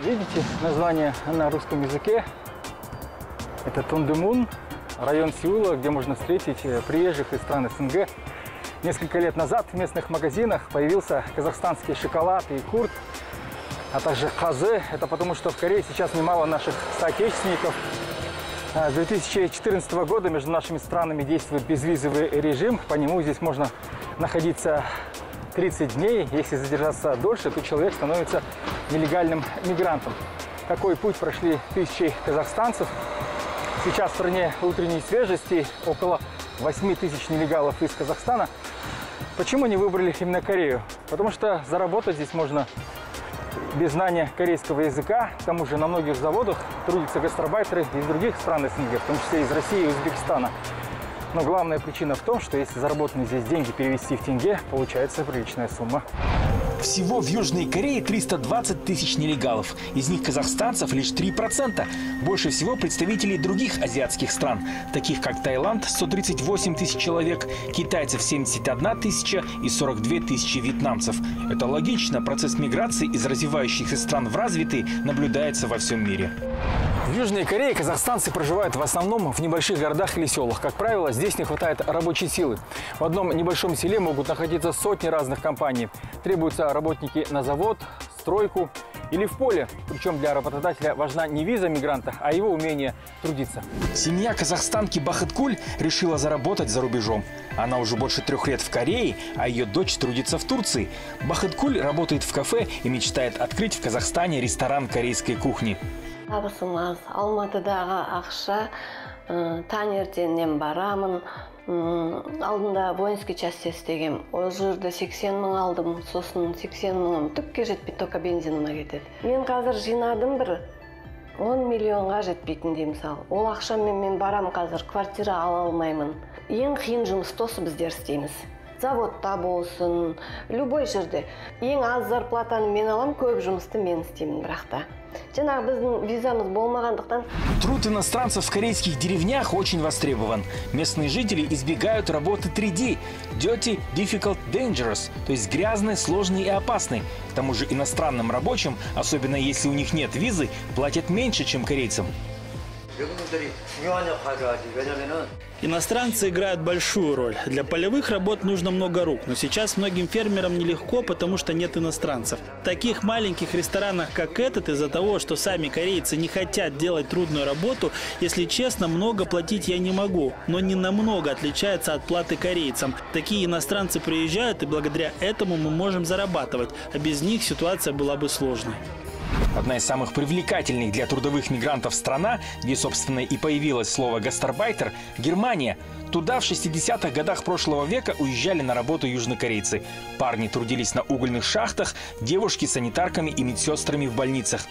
Видите название на русском языке? Это Тундымун, район Сеула, где можно встретить приезжих из стран СНГ. Несколько лет назад в местных магазинах появился казахстанский шоколад и курт, а также хазе. Это потому, что в Корее сейчас немало наших соотечественников. С 2014 года между нашими странами действует безвизовый режим. По нему здесь можно находиться 30 дней. Если задержаться дольше, то человек становится нелегальным мигрантом. Такой путь прошли тысячи казахстанцев. Сейчас в стране утренней свежести около 8 тысяч нелегалов из Казахстана. Почему не выбрали именно Корею? Потому что заработать здесь можно без знания корейского языка. К тому же на многих заводах трудятся гастарбайтеры из других стран СНГ, в том числе из России и Узбекистана. Но главная причина в том, что если заработанные здесь деньги перевести в тенге, получается приличная сумма. Всего в Южной Корее 320 тысяч нелегалов. Из них казахстанцев лишь 3%. Больше всего представителей других азиатских стран, таких как Таиланд – 138 тысяч человек, китайцев – 71 тысяча и 42 тысячи вьетнамцев. Это логично. Процесс миграции из развивающихся стран в развитые наблюдается во всем мире. В Южной Корее казахстанцы проживают в основном в небольших городах или селах. Как правило, здесь не хватает рабочей силы. В одном небольшом селе могут находиться сотни разных компаний. Требуются работники на завод, стройку или в поле. Причем для работодателя важна не виза мигранта, а его умение трудиться. Семья казахстанки Бахыткуль решила заработать за рубежом. Она уже больше 3 лет в Корее, а ее дочь трудится в Турции. Бахыткуль работает в кафе и мечтает открыть в Казахстане ресторан корейской кухни. Табысымыз Алматыдағы ақша, таңертеңнен барамын, алдында воинский частьте істегем. Ол жерде 80 мың алдым, сосын 80 мыңым түкке жетпей, только бензиніме кетеді. Мен қазір жинадым бір 10 миллионға жетпейтіндей мысалы. Ол ақшамен мен барам қазір, квартира ала алмаймын. Ең қиын жұмысты осы біздер істейміз. Заводта болсын, любой жерде. Ең аз зарплатаны мен алам, көп жұмысты мен істеймін бірақта. Труд иностранцев в корейских деревнях очень востребован. Местные жители избегают работы 3D – dirty, difficult, dangerous, то есть грязный, сложный и опасный. К тому же иностранным рабочим, особенно если у них нет визы, платят меньше, чем корейцам. Иностранцы играют большую роль. Для полевых работ нужно много рук, но сейчас многим фермерам нелегко, потому что нет иностранцев. В таких маленьких ресторанах, как этот, из-за того, что сами корейцы не хотят делать трудную работу, если честно, много платить я не могу, но не намного отличается от платы корейцам. Такие иностранцы приезжают, и благодаря этому мы можем зарабатывать, а без них ситуация была бы сложной. Одна из самых привлекательных для трудовых мигрантов страна, где, собственно, и появилось слово «гастарбайтер» – Германия. Туда в 60-х годах прошлого века уезжали на работу южнокорейцы. Парни трудились на угольных шахтах, девушки – санитарками и медсестрами в больницах.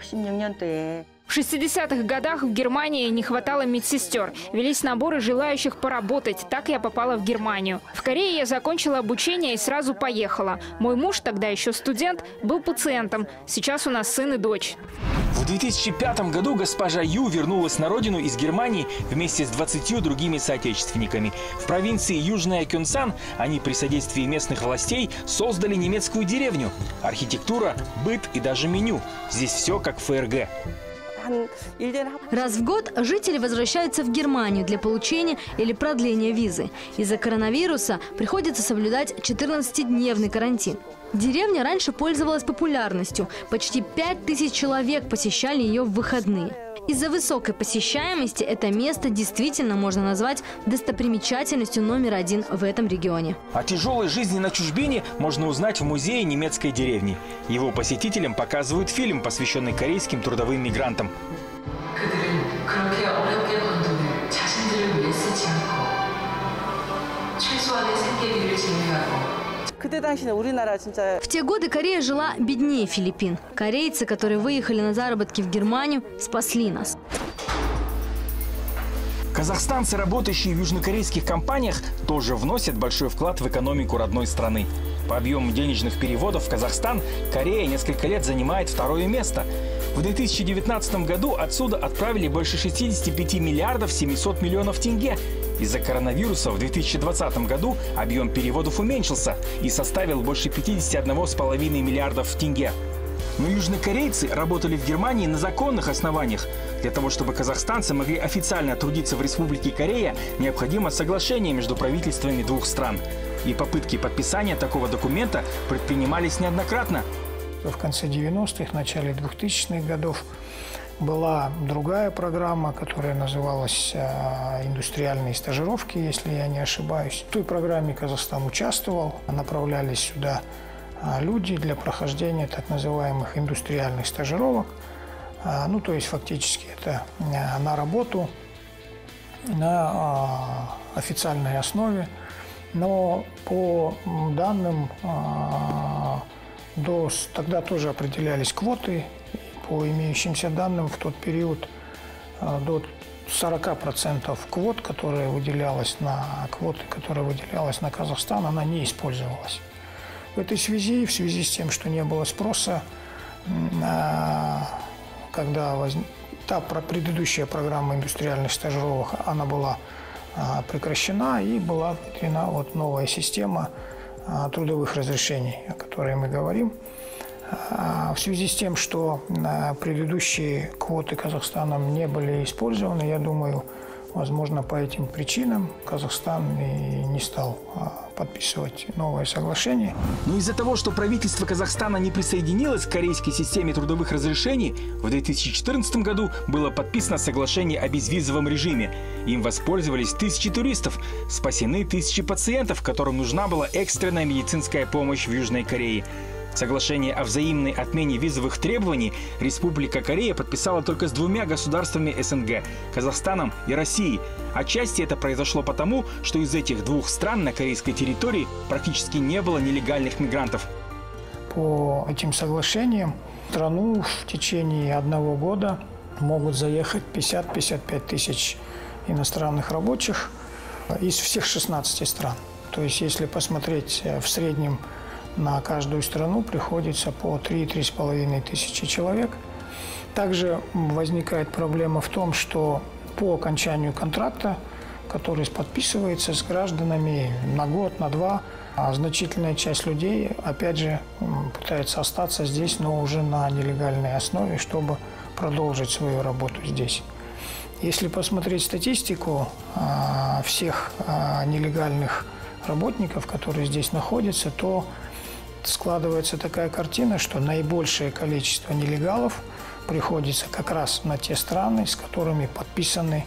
В 60-х годах в Германии не хватало медсестер. Велись наборы желающих поработать. Так я попала в Германию. В Корее я закончила обучение и сразу поехала. Мой муж, тогда еще студент, был пациентом. Сейчас у нас сын и дочь. В 2005 году госпожа Ю вернулась на родину из Германии вместе с 20 другими соотечественниками. В провинции Южная Кёнсан они при содействии местных властей создали немецкую деревню. Архитектура, быт и даже меню. Здесь все как в ФРГ. Раз в год жители возвращаются в Германию для получения или продления визы. Из-за коронавируса приходится соблюдать 14-дневный карантин. Деревня раньше пользовалась популярностью. Почти 5000 человек посещали ее в выходные. Из-за высокой посещаемости это место действительно можно назвать достопримечательностью №1 в этом регионе. О тяжелой жизни на чужбине можно узнать в музее немецкой деревни. Его посетителям показывают фильм, посвященный корейским трудовым мигрантам. В те годы Корея жила беднее Филиппин. Корейцы, которые выехали на заработки в Германию, спасли нас. Казахстанцы, работающие в южнокорейских компаниях, тоже вносят большой вклад в экономику родной страны. По объему денежных переводов в Казахстан Корея несколько лет занимает 2-е место. В 2019 году отсюда отправили больше 65 миллиардов 700 миллионов тенге. Из-за коронавируса в 2020 году объем переводов уменьшился и составил больше 51,5 миллиардов тенге. Но южнокорейцы работали в Германии на законных основаниях. Для того, чтобы казахстанцы могли официально трудиться в Республике Корея, необходимо соглашение между правительствами двух стран. И попытки подписания такого документа предпринимались неоднократно. В конце 90-х, начале 2000-х годов была другая программа, которая называлась «Индустриальные стажировки», если я не ошибаюсь. В той программе Казахстан участвовал, направлялись сюда люди для прохождения так называемых индустриальных стажировок. Ну, то есть фактически это на работу на официальной основе. Но по данным, тогда тоже определялись квоты. По имеющимся данным, в тот период до 40% квоты, которая выделялась на Казахстан, она не использовалась. В этой связи, в связи с тем, что не было спроса, когда предыдущая программа индустриальных стажировок, она была прекращена, и была внедрена новая система трудовых разрешений, о которой мы говорим. В связи с тем, что предыдущие квоты Казахстаном не были использованы, я думаю, возможно, по этим причинам Казахстан и не стал подписывать новое соглашение. Но из-за того, что правительство Казахстана не присоединилось к корейской системе трудовых разрешений, в 2014 году было подписано соглашение о безвизовом режиме. Им воспользовались тысячи туристов, спасены тысячи пациентов, которым нужна была экстренная медицинская помощь в Южной Корее. Соглашение о взаимной отмене визовых требований Республика Корея подписала только с двумя государствами СНГ – Казахстаном и Россией. Отчасти это произошло потому, что из этих двух стран на корейской территории практически не было нелегальных мигрантов. По этим соглашениям в страну в течение 1 года могут заехать 50-55 тысяч иностранных рабочих из всех 16 стран. То есть, если посмотреть в среднем, на каждую страну приходится по 3-3,5 тысячи человек. Также возникает проблема в том, что по окончанию контракта, который подписывается с гражданами на год, на 2, значительная часть людей, опять же, пытается остаться здесь, но уже на нелегальной основе, чтобы продолжить свою работу здесь. Если посмотреть статистику всех нелегальных работников, которые здесь находятся, то складывается такая картина, что наибольшее количество нелегалов приходится как раз на те страны, с которыми подписаны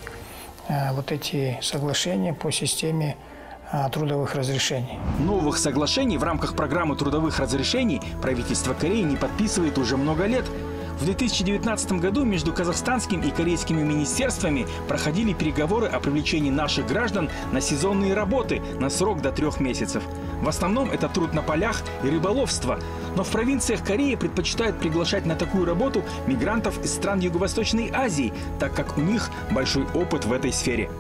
эти соглашения по системе трудовых разрешений. Новых соглашений в рамках программы трудовых разрешений правительство Кореи не подписывает уже много лет. В 2019 году между казахстанским и корейскими министерствами проходили переговоры о привлечении наших граждан на сезонные работы на срок до 3 месяцев. В основном это труд на полях и рыболовство. Но в провинциях Кореи предпочитают приглашать на такую работу мигрантов из стран Юго-Восточной Азии, так как у них большой опыт в этой сфере.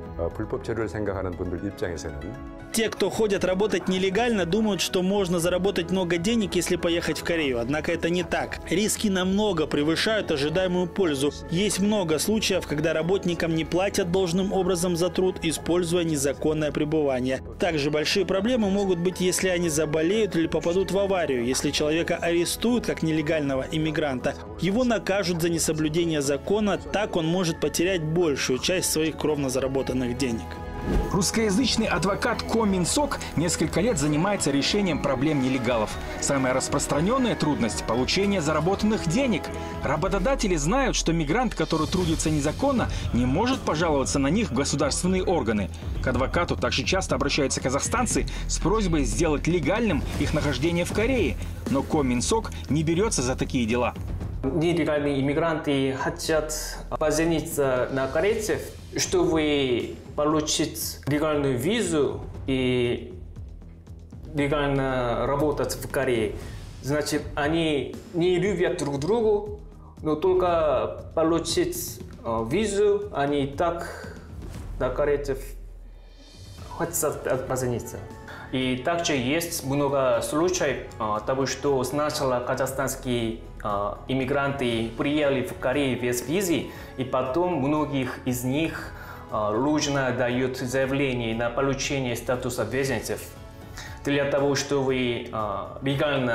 Те, кто ходят работать нелегально, думают, что можно заработать много денег, если поехать в Корею. Однако это не так. Риски намного превышают ожидаемую пользу. Есть много случаев, когда работникам не платят должным образом за труд, используя незаконное пребывание. Также большие проблемы могут быть, если они заболеют или попадут в аварию. Если человека арестуют как нелегального иммигранта, его накажут за несоблюдение закона, так он может потерять большую часть своих кровно заработанных денег. Русскоязычный адвокат Ко Мин Сок несколько лет занимается решением проблем нелегалов. Самая распространенная трудность – получение заработанных денег. Работодатели знают, что мигрант, который трудится незаконно, не может пожаловаться на них в государственные органы. К адвокату также часто обращаются казахстанцы с просьбой сделать легальным их нахождение в Корее. Но Ко Мин Сок не берется за такие дела. Нелегальные иммигранты хотят пожениться на корейцев, чтобы получить легальную визу и легально работать в Корее. Значит, они не любят друг друга, но только получить визу, они так на корейцев хотят пожениться. И также есть много случаев того, что сначала казахстанские иммигранты приехали в Корею без визы, и потом многих из них нужно дают заявление на получение статуса беженцев для того, чтобы легально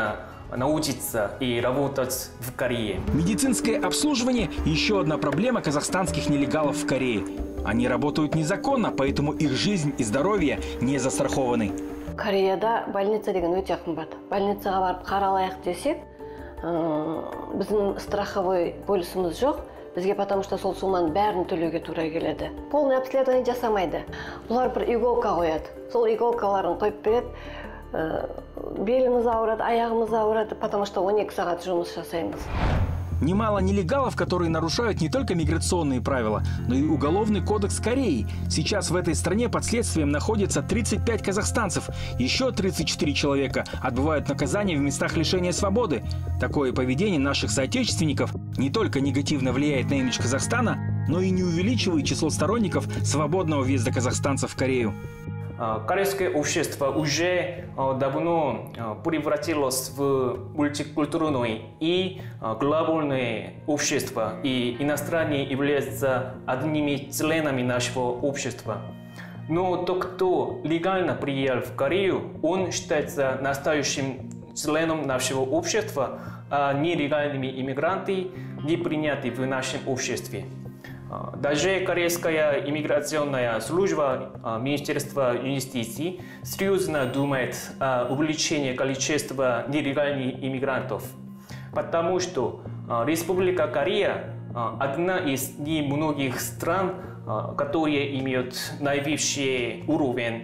научиться и работать в Корее. Медицинское обслуживание – еще одна проблема казахстанских нелегалов в Корее. Они работают незаконно, поэтому их жизнь и здоровье не застрахованы. Кореяда больница деген өте қымбат. Больницаға барып қаралайық десек, біздің страховой полисіміз жоқ. Бізге потому что сол сумманың бәрін төлеуге тура келеді. Полный обследование жасамайды. Бұлар бір иголка қояды. Сол иголкаларын қойып береді. Беліміз ауырады, аяғымыз ауырады, потому что 12 сағат жұмыс жасаймыз. Немало нелегалов, которые нарушают не только миграционные правила, но и Уголовный кодекс Кореи. Сейчас в этой стране под следствием находится 35 казахстанцев. Еще 34 человека отбывают наказание в местах лишения свободы. Такое поведение наших соотечественников не только негативно влияет на имидж Казахстана, но и не увеличивает число сторонников свободного въезда казахстанцев в Корею. Корейское общество уже давно превратилось в мультикультурное и глобальное общество, и иностранные являются одними членами нашего общества. Но тот, кто легально приехал в Корею, он считается настоящим членом нашего общества, а нелегальными иммигранты не приняты в нашем обществе. Даже Корейская иммиграционная служба Министерства юстиции серьезно думает о увеличении количества нелегальных иммигрантов, потому что Республика Корея одна из немногих стран, которые имеют наивысший уровень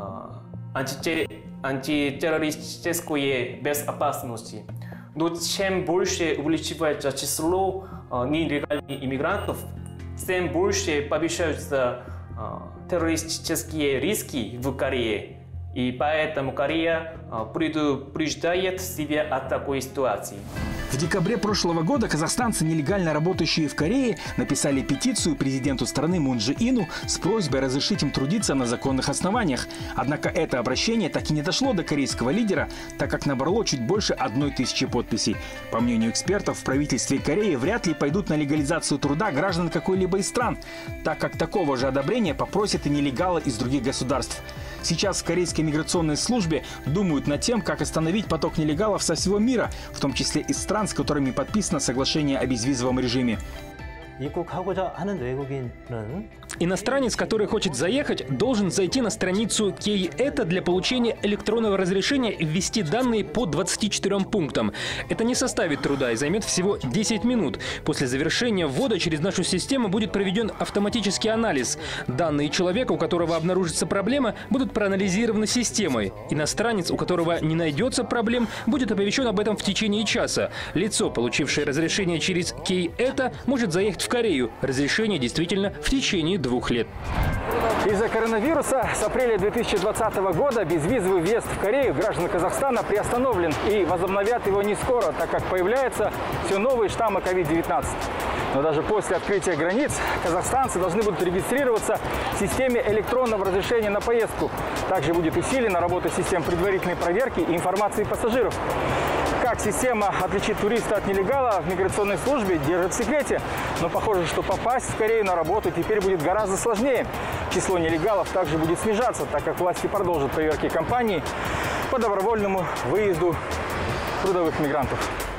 антитеррористической безопасности. Но чем больше увеличивается число нелегальных иммигрантов, тем больше повышаются террористические риски в Корее. И поэтому Корея предупреждает себя от такой ситуации. В декабре прошлого года казахстанцы, нелегально работающие в Корее, написали петицию президенту страны Мун Чжэ Ину с просьбой разрешить им трудиться на законных основаниях. Однако это обращение так и не дошло до корейского лидера, так как набрало чуть больше 1000 подписей. По мнению экспертов, в правительстве Кореи вряд ли пойдут на легализацию труда граждан какой-либо из стран, так как такого же одобрения попросят и нелегалы из других государств. Сейчас в корейской миграционной службе думают над тем, как остановить поток нелегалов со всего мира, в том числе из стран, с которыми подписано соглашение о безвизовом режиме. Иностранец, который хочет заехать, должен зайти на страницу KETA для получения электронного разрешения и ввести данные по 24 пунктам. Это не составит труда и займет всего 10 минут. После завершения ввода через нашу систему будет проведен автоматический анализ. Данные человека, у которого обнаружится проблема, будут проанализированы системой. Иностранец, у которого не найдется проблем, будет оповещен об этом в течение часа. Лицо, получившее разрешение через KETA, может заехать в Корею. Разрешение действительно в течение 2 лет. Из-за коронавируса с апреля 2020 года безвизовый въезд в Корею граждан Казахстана приостановлен и возобновят его не скоро, так как появляются все новые штаммы COVID-19. Но даже после открытия границ казахстанцы должны будут регистрироваться в системе электронного разрешения на поездку. Также будет усилена работа систем предварительной проверки и информации пассажиров. Как система отличит туриста от нелегала в миграционной службе, держит в секрете. Но похоже, что попасть в Корею на работу теперь будет гораздо сложнее. Число нелегалов также будет снижаться, так как власти продолжат проверки компаний по добровольному выезду трудовых мигрантов.